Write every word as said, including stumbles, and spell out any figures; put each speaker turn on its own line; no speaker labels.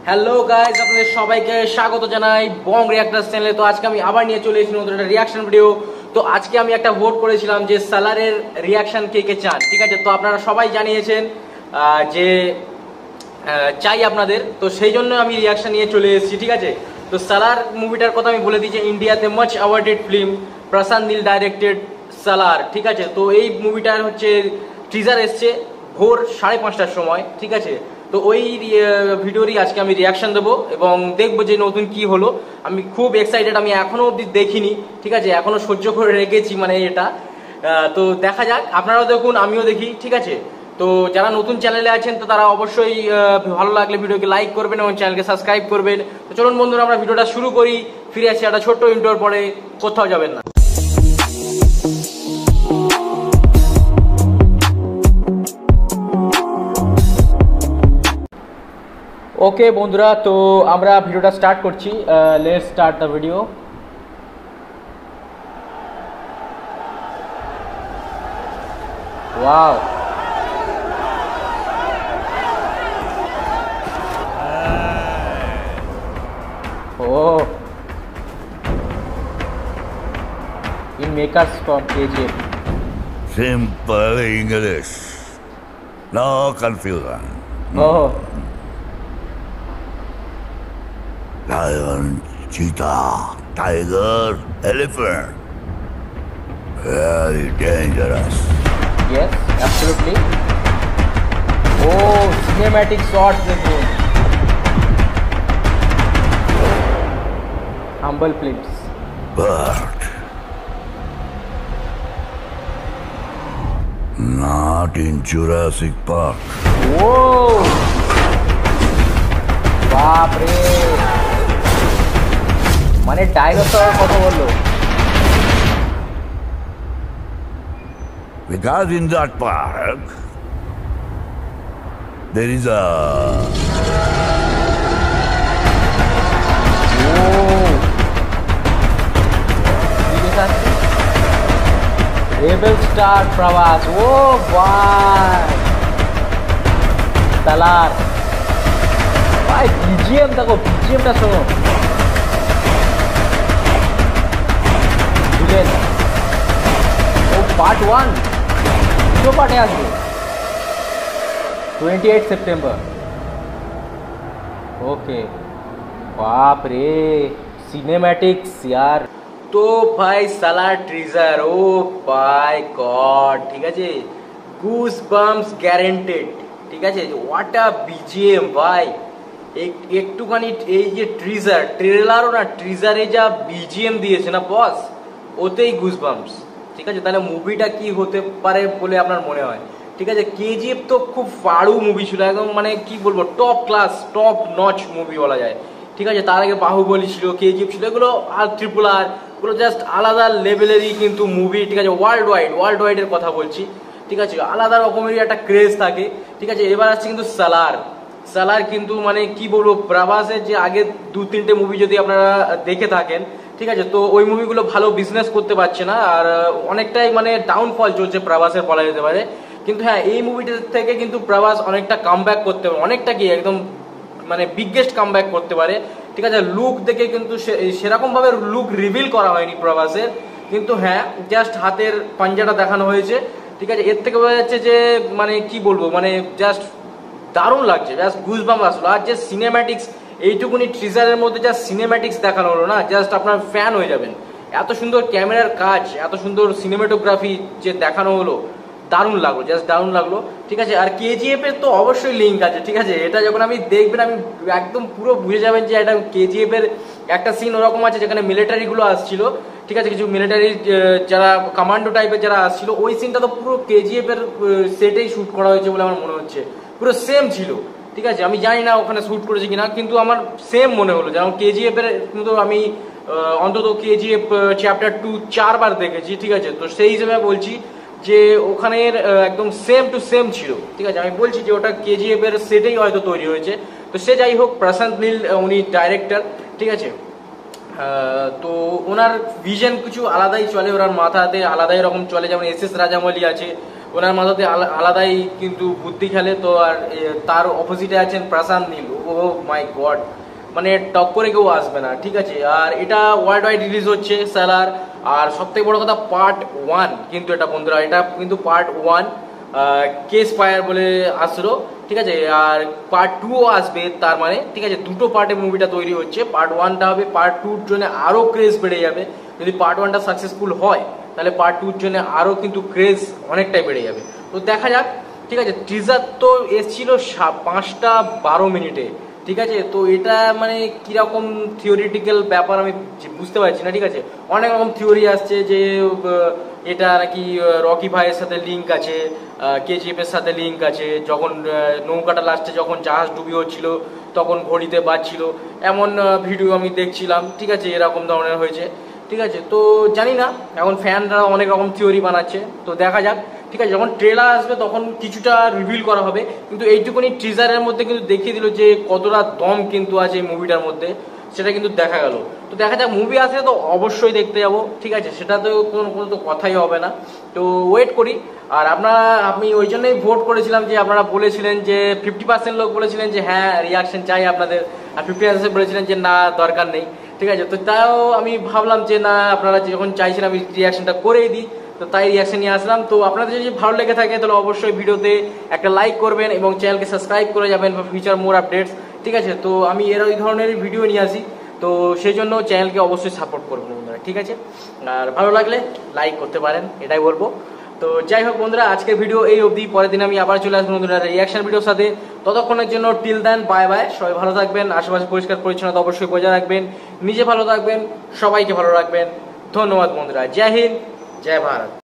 Hello guys, আপনাদের সবাইকে স্বাগত জানাই বং রিঅ্যাক্টরস চ্যানেলে। তো আজকে আমি আবার নিয়ে চলে এসেছি নতুন একটা রিঅ্যাকশন ভিডিও। তো আজকে আমি একটা ভোট করেছিলাম যে সালারের রিঅ্যাকশন কে কে চান, ঠিক আছে। তো আপনারা সবাই জানিয়েছেন যে চাই আপনাদের, তো সেই জন্য আমি রিঅ্যাকশন নিয়ে চলে এসেছি, ঠিক আছে। তো সালার মুভিটার কথা আমি বলে দিচ্ছি, ইন্ডিয়াতে much awarded film, Prashanth Neel directed Salaar, ঠিক আছে। তো এই মুভিটার হচ্ছে টিজার এসছে ভোর সাড়ে পাঁচটার সময়, ঠিক আছে। তো ওই ভিডিওরই আজকে আমি রিয়াকশন দেবো এবং দেখবো যে নতুন কি হলো। আমি খুব এক্সাইটেড, আমি এখনো অবধি দেখিনি, ঠিক আছে, এখনো সহ্য করে রেখেছি মানে এটা। তো দেখা যাক, আপনারাও দেখুন আমিও দেখি, ঠিক আছে। তো যারা নতুন চ্যানেলে আছেন তো তারা অবশ্যই ভালো লাগলে ভিডিওকে লাইক করবেন এবং চ্যানেলকে সাবস্ক্রাইব করবেন। তো চলুন বন্ধুরা, আমরা ভিডিওটা শুরু করি। ফিরে আসি একটা ছোট্ট ইন্ট্রোর পরে, কোথাও যাবেন না। ওকে বন্ধুরা, তো আমরা ভিডিওটা স্টার্ট করছি। Let's start the video. Wow, oh in makers from K G F.
Simple English, no confusion.
Oh.
Lion, cheetah, tiger, elephant. Very dangerous.
Yes, absolutely. Oh, cinematic shots দেখুন। Hombale Films.
But not in Jurassic Park.
Whoa! বাপ রে, মানে ডাইনোসরের কথা বললো।
Because in that park there is a rebel star Prabhas. ও ভাই, সালার ভাই, বিজিএম দেখো, বিজিএমটা শোনো। বুঝলেন? ও পার্ট ওয়ান দুটো পার্টে আসবে টোয়েন্টি এইট সেপ্টেম্বর। ওকে, বাপ রে, সিনেম্যাটিক্স ইয়ার। তো ভাই সালার ট্রিজার, ও বাই গড, ঠিক আছে, গুস বাম্পস গ্যারেন্টেড, ঠিক আছে। হোয়াট আ বিজিএম ভাই, একটুখানি এই যে ট্রিজার, ট্রেলারও না, ট্রিজারে যা বিজিএম দিয়েছে না বস, ওতেই গুস বাম্পস, ঠিক আছে। তাহলে মুভিটা কি হতে পারে বলে আপনার মনে হয়, ঠিক আছে। কেজিএফ তো খুব ফাড়ু মুভি ছিল, একদম মানে কি বলবো, top class, top notch movie বলা যায়, ঠিক আছে। তার আগে বাহুবলী ছিল, কেজিএফ ছিল, এগুলো আর ট্রিপল আর, পুরো জাস্ট আলাদা লেভেলেরই কিন্তু মুভি, ঠিক আছে। ওয়ার্ল্ড ওয়াইড, ওয়ার্ল্ড ওয়াইডের কথা বলছি, ঠিক আছে। আলাদা রকমেরই একটা ক্রেজ থাকে, ঠিক আছে। এবার আসছে কিন্তু সালার। সালার কিন্তু মানে কি বলবো, প্রভাসের যে আগে দু তিনটে মুভি যদি আপনারা দেখে থাকেন, ঠিক আছে, তো ওই মুভিগুলো ভালো বিজনেস করতে পারছে না, আর অনেকটাই মানে ডাউনফল চলছে প্রভাসের বলা যেতে পারে। কিন্তু হ্যাঁ, এই মুভিটার থেকে কিন্তু প্রভাস অনেকটা কামব্যাক করতে পারে, অনেকটা কি একদম মানে বিগেস্ট কামব্যাক করতে পারে, ঠিক আছে। লুক দেখে কিন্তু সেরকম ভাবে লুক রিভিল করা হয়নি প্রভাসের, কিন্তু হ্যাঁ জাস্ট হাতের পাঞ্জাটা দেখানো হয়েছে, ঠিক আছে। এর থেকে বোঝা যাচ্ছে যে মানে কি বলবো, মানে জাস্ট দারুণ লাগছে, জাস্ট গুজবাম্প আসলো। আর যে সিনেম্যাটিক্স, এইটুকুনি ট্রিজারের মধ্যে যা সিনেম্যাটিক্স দেখানো হলো না, জাস্ট আপনার ফ্যান হয়ে যাবেন। এত সুন্দর ক্যামেরার কাজ, এত সুন্দর সিনেমাটোগ্রাফি যে দেখানো হলো, দারুণ লাগলো, জাস্ট দারুণ লাগলো, ঠিক আছে। আর কেজিএফ এর তো অবশ্যই লিঙ্ক আছে, ঠিক আছে। এটা যখন আমি দেখবেন, আমি একদম পুরো বুঝে যাবেন যে এটা কেজিএফ এর একটা সিন ওরকম আছে যেখানে মিলিটারি গুলো আসছিল, ঠিক আছে, কিছু মিলিটারি যারা কমান্ডো টাইপের যারা আসছিল, ওই সিনটা তো পুরো কেজিএফ এর সেটেই শুট করা হয়েছে বলে আমার মনে হচ্ছে, পুরো সেম ছিল, ঠিক আছে। আমি জানি না ওখানে শুট করেছে কিনা, কিন্তু আমার সেম মনে হলো। যেমন কেজিএফ এর কিন্তু আমি অন্তত কেজিএফ চ্যাপ্টার টু চারবার দেখেছি, ঠিক আছে। তো সেই হিসেবে বলছি যে ওখানের একদম সেম টু সেম ছিল, ঠিক আছে। আমি বলছি যে ওটা কেজিএফ এর সেটেই হয়তো তৈরি হয়েছে। তো সে যাই হোক, প্রশান্ত নীল উনি ডাইরেক্টর, ঠিক আছে। তো ওনার ভিশন কিছু আলাদাই চলে, ওনার মাথাতে আলাদাই রকম চলে। যেমন এস এস রাজামৌলি আছে, ওনার মাথাতে আলাদাই কিন্তু বুদ্ধি খেলে। তো আর তার অপোজিটে আছেন প্রশান্ত নীল,
ও মাই গড, মানে টপ করে কেউ আসবে না, ঠিক আছে। আর এটা ওয়ার্ল্ড ওয়াইড রিলিজ হচ্ছে সালার। আর সব থেকে বড় কথা পার্ট ওয়ান কিন্তু এটা বন্ধুরা, এটা কিন্তু পার্ট ওয়ান কেস ফায়ার বলে আসলো, ঠিক আছে। আর পার্ট টুও আসবে, তার মানে ঠিক আছে দুটো পার্টে মুভিটা তৈরি হচ্ছে। পার্ট ওয়ানটা হবে, পার্ট টুর জন্য আরও ক্রেজ বেড়ে যাবে। যদি পার্ট ওয়ানটা সাকসেসফুল হয় তাহলে পার্ট টুর জন্য আরও কিন্তু ক্রেজ অনেকটাই বেড়ে যাবে। তো দেখা যাক, ঠিক আছে। টিজার তো এসেছিল পাঁচটা বারো মিনিটে, ঠিক আছে। তো এটা মানে কিরকম থিওরিটিক্যাল ব্যাপার আমি বুঝতে পারছি না, ঠিক আছে। অনেক রকম থিওরি আসছে যে এটা নাকি রকি ভাইয়ের সাথে লিঙ্ক আছে, কেজিএফ এর সাথে লিঙ্ক আছে, যখন নৌকাটা লাস্টে যখন জাহাজ ডুবি হচ্ছিল তখন ঘড়িতে বাজছিল, এমন ভিডিও আমি দেখছিলাম, ঠিক আছে। এরকম ধরনের হয়েছে, ঠিক আছে। তো জানি না, এখন ফ্যানরা অনেক রকম থিওরি বানাচ্ছে, তো দেখা যাক, ঠিক আছে। যখন ট্রেলার আসবে তখন কিছুটা রিভিল করা হবে, কিন্তু এইটুকুনি টিজারের মধ্যে কিন্তু দেখিয়ে দিল যে কতটা দম কিন্তু আছে এই মুভিটার মধ্যে, সেটা কিন্তু দেখা গেল। তো দেখা যাক, মুভি আসলে তো অবশ্যই দেখতে যাবো, ঠিক আছে, সেটা তো কোনো কোনো তো কথাই হবে না। তো ওয়েট করি। আর আপনারা, আমি ওই জন্যই ভোট করেছিলাম যে আপনারা বলেছিলেন যে ফিফটি পার্সেন্ট লোক বলেছিলেন যে হ্যাঁ রিয়াকশন চাই আপনাদের, আর ফিফটি পার্সেন্ট বলেছিলেন যে না দরকার নেই, ঠিক আছে। তো তাও আমি ভাবলাম যে না, আপনারা যখন চাইছেন আমি রিয়াকশনটা করেই দিই, তো তাই রিয়াকশন নিয়ে আসলাম। তো আপনাদের যদি ভালো লেগে থাকে তাহলে অবশ্যই ভিডিওতে একটা লাইক করবেন এবং চ্যানেলকে সাবস্ক্রাইব করে যাবেন ফর ফিউচার মোর আপডেটস, ঠিক আছে। তো আমি এর ওই ধরনের ভিডিও নিয়ে আসি, তো সেই জন্য চ্যানেলকে অবশ্যই সাপোর্ট করবেন বন্ধুরা, ঠিক আছে। আর ভালো লাগলে লাইক করতে পারেন, এটাই বলবো। তো যাই হোক বন্ধুরা, আজকের ভিডিও এই অবধি। পরের দিন আমি আবার চলে আসবো বন্ধুরা রিয়াকশন ভিডিওর সাথে। ততক্ষণের জন্য টিল দেন, বাই বাই। সবাই ভালো থাকবেন, আশেপাশে পরিষ্কার পরিচ্ছন্নতা অবশ্যই বজায় রাখবেন, নিজে ভালো থাকবেন, সবাইকে ভালো রাখবেন। ধন্যবাদ বন্ধুরা, জয় হিন্দ, জয় ভারত।